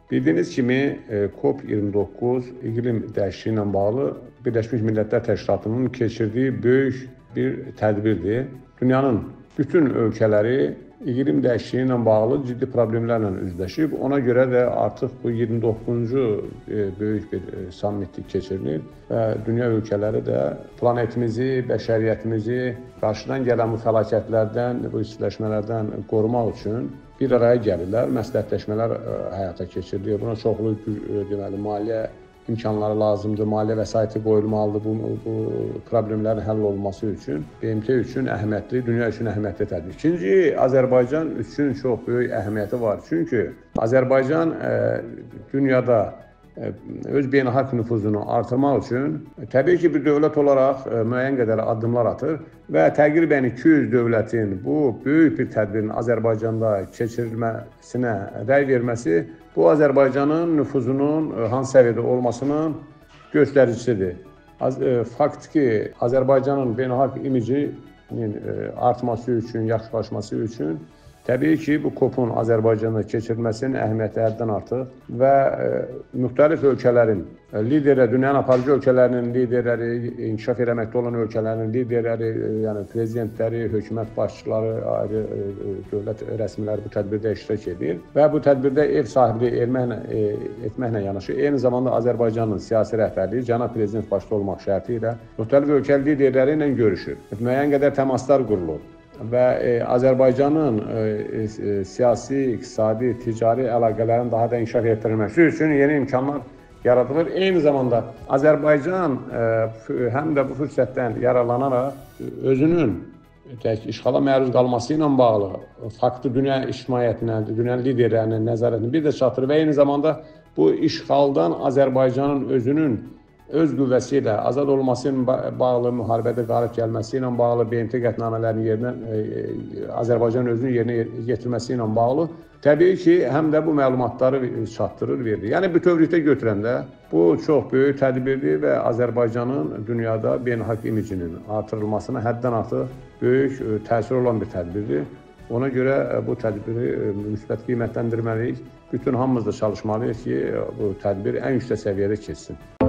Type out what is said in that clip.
Bildiyiniz kimi COP29 iqlim dəyişikliyi ilə bağlı Birləşmiş Millətlər Təşkilatının keçirdiyi böyük bir tədbirdir. Dünyanın bütün ölkələri iqlim dəyişikliyi ilə bağlı ciddi problemlərlə üzləşib. Ona görə də artıq bu 29-cu böyük bir sammitlik keçirilir və dünya ölkələri də planetimizi, bəşəriyyətimizi qarşıdan gələn bu fəlakətlərdən, bu istiləşmələrdən qorumaq üçün bir araya gəlirlər, məsləhətləşmələr həyata keçirilir. Buna çoxlu maliyyə imkanları lazımdır, maliyyə vəsaiti qoyulmalıdır bu problemlərin həll olunması üçün. BMT üçün əhəmiyyətli, dünya üçün əhəmiyyətli tədbir. İkinci, Azərbaycan üçün çox böyük əhəmiyyəti var. Çünki Azərbaycan dünyada öz beynəlxalq nüfuzunu artırmaq üçün təbii ki, bir dövlət olaraq müəyyən qədər addımlar atır və təqribən 200 dövlətin bu böyük bir tədbirin Azərbaycanda keçirilməsinə rəy verməsi bu Azərbaycanın nüfuzunun hansı səviyyədə olmasının göstəricisidir. Faktiki Azərbaycanın beynəlxalq imicinin artması üçün, yaxşılaşması üçün təbii ki, bu COP-un Azərbaycanda keçirilməsinin əhəmiyyəti həddən artıq və müxtəlif ölkələrin liderləri, dünyanın aparıcı ölkələrinin liderləri, inkişaf eləməkdə olan ölkələrin liderləri, yəni prezidentləri, hökumət başçıları, ayrı dövlət rəsmiləri bu tədbirdə iştirak edir və bu tədbirdə ev sahibliyi etməklə yanaşı, eyni zamanda Azərbaycanın siyasi rəhbərliyi cənab prezident başda olmaq şərti ilə müxtəlif ölkə liderləri ilə görüşür. Müəyyən qədər təmaslar qurulur və Azərbaycanın siyasi, iqtisadi, ticari əlaqələrin daha da inkişaf etdirilməsi üçün yeni imkanlar yaradılır. Eyni zamanda Azərbaycan həm də bu fürsətdən yararlanaraq özünün işğala məruz qalması ilə bağlı faktı dünya ictimaiyyətinə, dünya liderlərinin nəzarətini bir də çatdırır və eyni zamanda bu işğaldan Azərbaycanın özünün öz qüvvəsi ilə azad olması ilə bağlı, müharibədə qalib gəlməsi ilə bağlı, BMT qətnamələrinin yerinə Azərbaycanın özünün yerinə yetirməsi ilə bağlı təbii ki, həm də bu məlumatları çatdırır, verir. Yəni, bütövlükdə götürəndə bu çox böyük tədbirdir və Azərbaycanın dünyada beynəlxalq imicinin artırılmasına həddən artıq böyük təsir olan bir tədbirdir. Ona görə bu tədbiri müsbət qiymətləndirməliyik. Bütün hamımız da çalışmalıyıq ki, bu tədbir ən yüksək səviyyədə keçsin.